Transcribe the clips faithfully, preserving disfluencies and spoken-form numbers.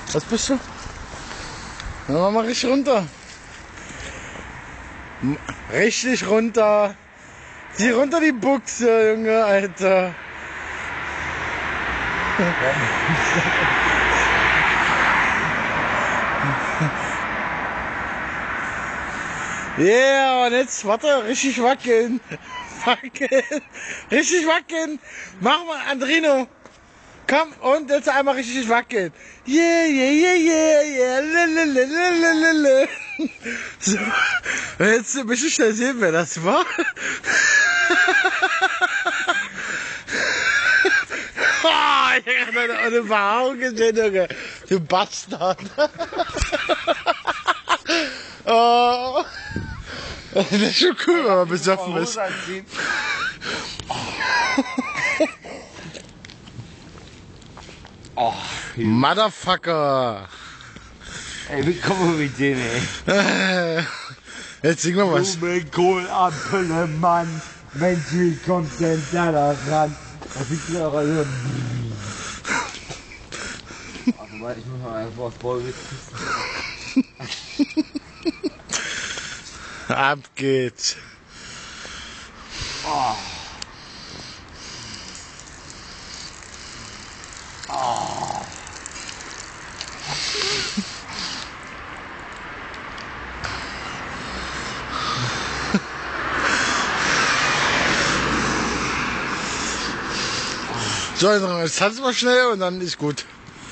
Was bist du? Dann machen wir richtig runter. Richtig runter. Zieh runter die Buchse, Junge, Alter. Yeah, und jetzt, warte, richtig wackeln. Wackeln. Richtig wackeln. Mach mal, Andrino. Komm, und jetzt einmal richtig wackeln. Yeah, yeah, yeah, yeah, yeah, lalalala. So, jetzt möchte ich schnell sehen, wer das war. Oh, ich hab deine eine Behaarung gesehen, Junge. Du Bastard. Oh. Das ist schon cool, wenn man besoffen ist. Oh, Motherfucker! ey, wie kommen wir mit dem, ey? Jetzt sing mal was. Blumenkohl, Apfel, Mann, Mensch, wie kommt denn da da ran? Das ist ja auch so. Ach, warte, ich muss mal einfach aufs Ballwitz pissen. Ab geht's. Oh. Oh. So, jetzt tanzen wir schnell und dann ist gut.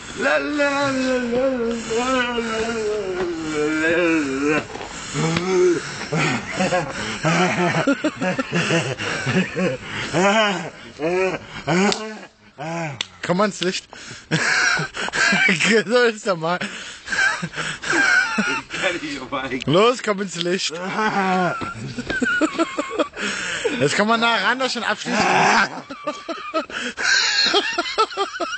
Komm mal ins Licht. So ist er mal. Los, komm ins Licht. Jetzt kann man nah ran, das schon abschließen.